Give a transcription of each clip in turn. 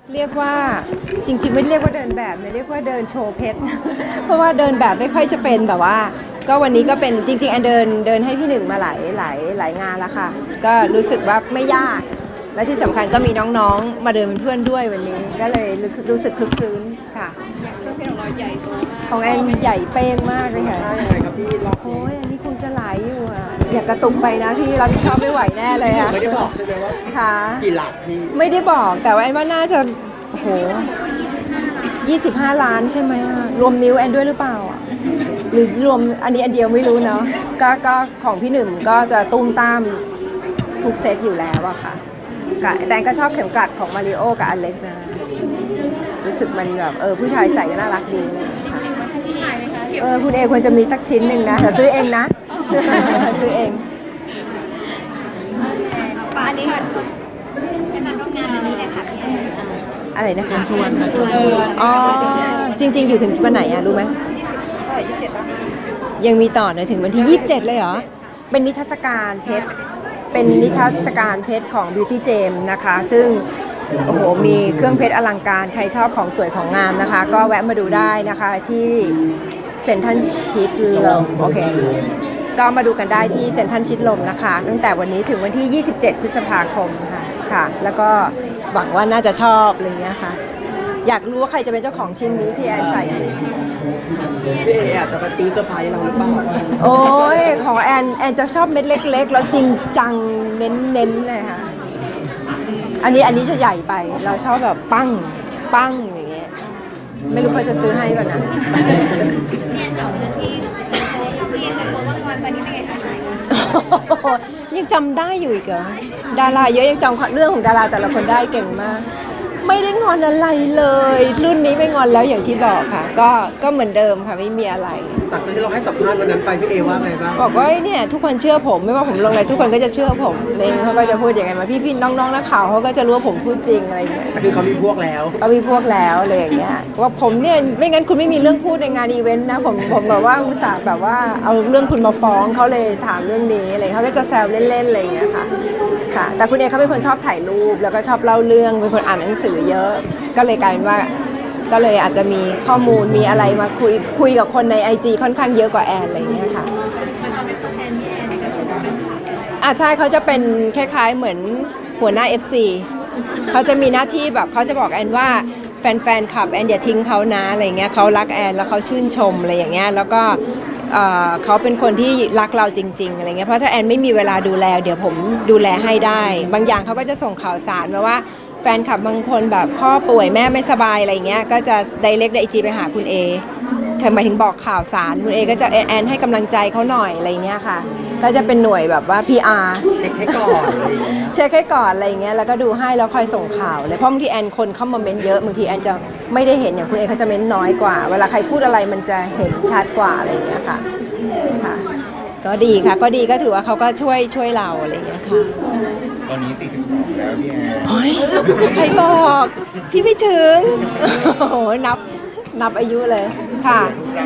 เรียกว่าจริงๆไม่เรียกว่าเดินแบบนะเรียกว่าเดินโชว์เพชร เพราะว่าเดินแบบไม่ค่อยจะเป็นแต่ว่าก็วันนี้ก็เป็นจริงๆอันเดินให้พี่หนึ่งมาหลายงานแล้วค่ะก็รู้สึกว่าไม่ยากและที่สำคัญก็มีน้องๆมาเดินเป็นเพื่อนด้วยวันนี้ก็เลยรู้สึกคลึกคลื้นค่ะเพชรของเราใหญ่โตมากของแอนใหญ่เป้งมากเลยค่ะใช่ครับพี่รอบโอ้นี้ยอันนี้คงจะหลายอยู่อ่ะอย่ากระตุกไปนะพี่รับผิดชอบไม่ไหวแน่เลยอ่ะไม่ได้บอกใช่ไหมว่าค่ะกี่หลักพี่ไม่ได้บอกแต่ว่าแอนว่าน่าจะโอ้โห25 ล้านใช่ไหมรวมนิ้วแอนด้วยหรือเปล่าหรือรวมอันนี้อันเดียวไม่รู้เนาะก็ของพี่หนึ่งก็จะตุ้มตามทุกเซตอยู่แล้วอะค่ะแต่ก็ชอบเข็มกลัดของมาริโอกับอเล็กซ์นะรู้สึกมันแบบผู้ชายใส่ก็น่ารักดีค่ะคุณเอควรจะมีสักชิ้นหนึ่งนะแต่ซื้อเองนะ ซื้อเองอันนี้ให้มาร่วมงานอันนี้เลยค่ะพี่แอนอะไรนะคะชวนอ๋อจริงๆอยู่ถึงวันไหนอะรู้ไหมยังมีต่อเนยถึงวันที่27เลยเหรอเป็นนิทรรศการเพชรเป็นนิทรรศการเพชรของ Beauty Gem นะคะซึ่งโอ้โหมีเครื่องเพชรอลังการใครชอบของสวยของงามนะคะก็แวะมาดูได้นะคะที่เซ็นทรัลชิดลมโอเคก็มาดูกันได้ที่เซ็นทรัลชิดลมนะคะตั้งแต่วันนี้ถึงวันที่27 พฤษภาคมค่ะแล้วก็หวังว่าน่าจะชอบอะไรเงี้ยค่ะอยากรู้ว่าใครจะเป็นเจ้าของชิ้นนี้ที่แอนใส่พี่เออาจจะมาซื้อเซอร์ไพรส์เราหรือเปล่าโอ้ยของแอนจะชอบเม็ดเล็กๆแล้วจริงจังเน้นเลยค่ะอันนี้จะใหญ่ไปเราชอบแบบปั้งอย่างเงี้ยไม่รู้เขาจะซื้อให้ป่ะนะเนี่ยเดี๋ยวพี่เคยโพสต์ว่างอนตอนนี้เป็นไงคะหายยังจำได้อยู่อีกเหรอดาราเยอะยังจำเรื่องของดาราแต่ละคนได้เก่งมากไม่ได้งอนอะไรเลยรุ่นนี้ไม่งอนแล้วอย่างที่บอกค่ะก็เหมือนเดิมค่ะไม่มีอะไรหลังจากที่เราให้สัมภาษณ์วันนั้นไปพี่เอว่าไงบ้างบอกว่าเนี่ยทุกคนเชื่อผมไม่ว่าผมลงอะไรทุกคนก็จะเชื่อผมเลยเขาก็จะพูดอย่างไงมาพี่น้องนักข่าวเขาก็จะรู้ว่าผมพูดจริงอะไรอย่างเงี้ยคือเขามีพวกแล้วก็มีพวกแล้วอะไรอย่างเงี้ยว่าผมเนี่ยไม่งั้นคุณไม่มีเรื่องพูดในงานอีเวนต์นะผมแบบว่าอุตส่าห์แบบว่าเอาเรื่องคุณมาฟ้องเขาเลยถามเรื่องนี้อะไรเขาก็จะแซวเล่นๆอะไรอย่างเงี้ยค่ะแต่คุณเอเขาเป็นคนชอบถ่ายรูปแล้วก็ชอบเล่าเรื่องเป็นคนอ่านหนังสือเยอะก็เลยกลายเป็นว่าก็เลยอาจจะมีข้อมูลมีอะไรมาคุยกับคนใน IG ค่อนข้างเยอะกว่าแอนอะไรอย่างเงี้ยค่ะใช่เขาจะเป็นคล้ายๆเหมือนหัวหน้า FC เขาจะมีหน้าที่แบบเขาจะบอกแอนว่าแฟนคลับแอนอย่าทิ้งเขานะอะไรเงี้ยเขารักแอนแล้วเขาชื่นชมอะไรอย่างเงี้ยแล้วก็เขาเป็นคนที่รักเราจริงๆอะไรเงี้ยเพราะถ้าแอนไม่มีเวลาดูแลเดี๋ยวผมดูแลให้ได้บางอย่างเขาก็จะส่งข่าวสารมาว่าแฟนคลับบางคนแบบพ่อป่วยแม่ไม่สบายอะไรเงี้ยก็จะdirectใน IG ไปหาคุณเอหมายถึงบอกข่าวสารคุณเอก็จะแอนให้กำลังใจเขาหน่อยอะไรเงี้ยค่ะก็จะเป็นหน่วยแบบว่า PR เช็คให้ก่อนอะไรอย่างเงี้ยเช็คให้ก่อนอะไรเงี้ยแล้วก็ดูให้แล้วคอยส่งข่าวเลยเพราะบางทีแอนคนเข้ามาเม้นเยอะบางทีแอนจะไม่ได้เห็นอย่างคุณเอเขาจะเม้นน้อยกว่าเวลาใครพูดอะไรมันจะเห็นชัดกว่าอะไรเงี้ยค่ะก็ดีค่ะก็ดีก็ถือว่าเขาก็ช่วยเราอะไรเงี้ยค่ะตอนนี้42แล้วพี่แอนโอ้ยใครบอกพี่ไม่ถึงโอ้ยนับอายุเลยค่ะ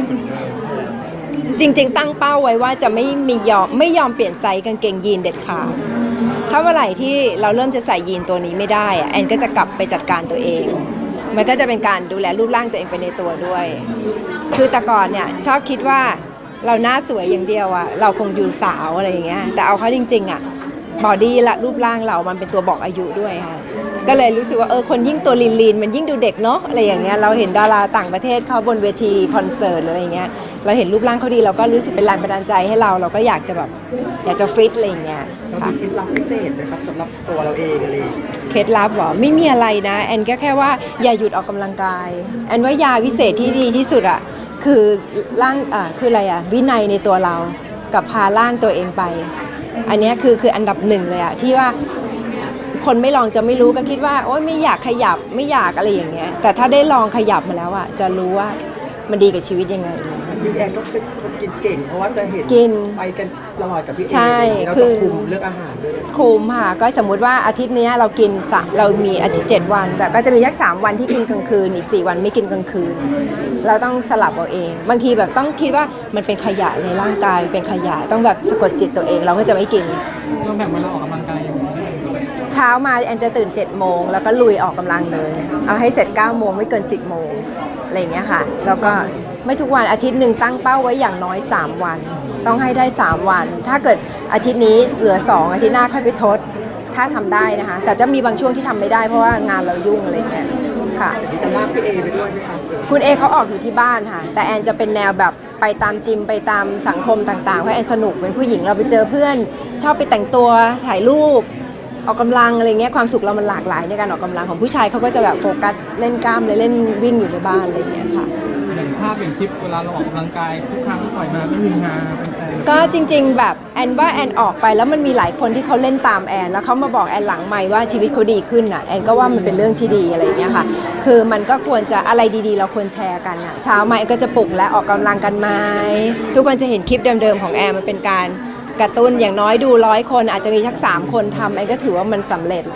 จริงๆตั้งเป้าไว้ว่าจะไม่ยอมเปลี่ยนไซส์กางเกงยีนเด็ดขาดถ้าเมื่อไหร่ที่เราเริ่มจะใส่ยีนตัวนี้ไม่ได้แอนก็จะกลับไปจัดการตัวเองมันก็จะเป็นการดูแลรูปร่างตัวเองไปในตัวด้วยคือแต่ก่อนเนี่ยชอบคิดว่าเราหน้าสวยอย่างเดียวเราคงอยู่สาวอะไรอย่างเงี้ยแต่เอาเข้าจริงๆบอดี้และรูปร่างเรามันเป็นตัวบอกอายุด้วยค่ะก็เลยรู้สึกว่าคนยิ่งตัวลีนมันยิ่งดูเด็กเนาะอะไรอย่างเงี้ยเราเห็นดาราต่างประเทศเขาบนเวทีคอนเสิร์ตอะไรอย่างเงี้ยเราเห็นรูปร่างเขาดีเราก็รู้สึกเป็นแรงบันดาลใจให้เราก็อยากจะฟิตอะไรอย่างเงี้ยค่ะเคล็ดลับพิเศษนะครับสำหรับตัวเราเองอะไรเคล็ดลับเหรอไม่มีอะไรนะแอนก็แค่ว่าอย่าหยุดออกกำลังกายแอนว่ายาวิเศษที่ดีที่สุดคือคืออะไรวินัยในตัวเรากับพาร่างตัวเองไปอันนี้คืออันดับหนึ่งเลยที่ว่าคนไม่ลองจะไม่รู้ก็คิดว่าโอ๊ยไม่อยากขยับไม่อยากอะไรอย่างเงี้ยแต่ถ้าได้ลองขยับมาแล้วจะรู้ว่ามันดีกับชีวิตยังไงพี่แอนก็เป็นคนกินเก่งเพราะว่าจะเห็นไปกันตลอดกับพี่เอใช่คือคุมเรื่องอาหารด้วยคุมค่ะก็สมมุติว่าอาทิตย์นี้เรากินเรามีอาทิตย์7 วันแต่ก็จะมีแค่3 วันที่กินกลางคืนอีก4 วันไม่กินกลางคืนเราต้องสลับเอาเองบางทีแบบต้องคิดว่ามันเป็นขยะในร่างกายเป็นขยะต้องแบบสะกดจิตตัวเองเราก็จะไม่กินเราแบบเวลาออกกำลังกายอย่างนี้ใช่ช้ามาแอนจะตื่น7 โมงแล้วก็ลุยออกกำลังเลยเอาให้เสร็จ9 โมงไม่เกิน10 โมงอะไรอย่างเงี้ยค่ะแล้วก็ไม่ทุกวันอาทิตย์หนึ่งตั้งเป้าไว้อย่างน้อย3 วันต้องให้ได้3 วันถ้าเกิดอาทิตย์นี้เหลือ2อาทิตย์หน้าค่อยไปทดถ้าทำได้นะคะแต่จะมีบางช่วงที่ทำไม่ได้เพราะว่างานเรายุ่งอะไรเงี้ยค่ะจะลากพี่เอไปด้วยไหมคะคุณเอเขาออกอยู่ที่บ้านค่ะแต่แอนจะเป็นแนวแบบไปตามจิมไปตามสังคมต่างๆเพราะแอนสนุกเป็นผู้หญิงเราไปเจอเพื่อนชอบไปแต่งตัวถ่ายรูปออกกำลังอะไรเงี้ยความสุขเรามันหลากหลายในการออกกำลังของผู้ชายเขาก็จะแบบโฟกัสเล่นกล้ามเลยเล่นวิ่งอยู่ในบ้านอะไรเงี้ยค่ะอย่างภาพอย่างคลิปเวลาเราออกกำลังกายทุกครั้งที่ปล่อยมาไม่มีงานเป็นแฟนก็จริงๆแบบแอนว่าแอนออกไปแล้วมันมีหลายคนที่เขาเล่นตามแอนแล้วเขามาบอกแอนหลังไมค์ว่าชีวิตเขาดีขึ้นอ่ะแอนก็ว่ามันเป็นเรื่องที่ดีอะไรอย่างเงี้ยค่ะคือมันก็ควรจะอะไรดีๆเราควรแชร์กันอ่ะเช้ามาแอนก็จะปลุกและออกกำลังกันไหมทุกคนจะเห็นคลิปเดิมๆของแอนมันเป็นการกระตุ้นอย่างน้อยดู100 คนอาจจะมีสัก3 คนทำแอนก็ถือว่ามันสำเร็จ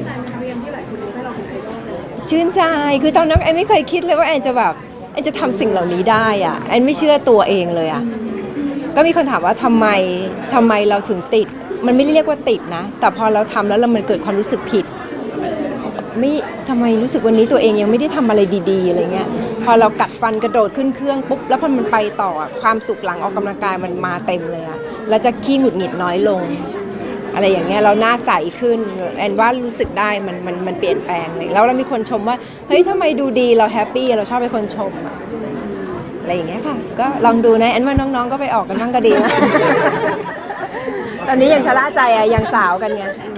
ชื่นใจคือตอนนั้นแอนไม่เคยคิดเลยว่าแอนจะแบบแอนจะทำสิ่งเหล่านี้ได้อ่ะแอนไม่เชื่อตัวเองเลยอ่ะก็มีคนถามว่าทำไมเราถึงติดมันไม่ได้เรียกว่าติดนะแต่พอเราทำแล้วมันเกิดความรู้สึกผิดไม่ทำไมรู้สึกวันนี้ตัวเองยังไม่ได้ทำอะไรดีๆอะไรเงี้ยพอเรากัดฟันกระโดดขึ้นเครื่องปุ๊บแล้วพอมันไปต่อความสุขหลังออกกำลังกายมันมาเต็มเลยอะแล้วจะขี้หงุดหงิดน้อยลงอะไรอย่างเงี้ยเราหน้าใสขึ้นแอนว่ารู้สึกได้มันเปลี่ยนแปลงเลยแล้วเรามีคนชมว่าเฮ้ยทำไมดูดีเราแฮปปี้เราชอบให้คนชมอะไรอย่างเงี้ยค่ะก็ลองดูนะแอนว่าน้องๆก็ไปออกกันบ้างก็ดีนะ ตอนนี้ยังชะล่าใจอะยังสาวกันไง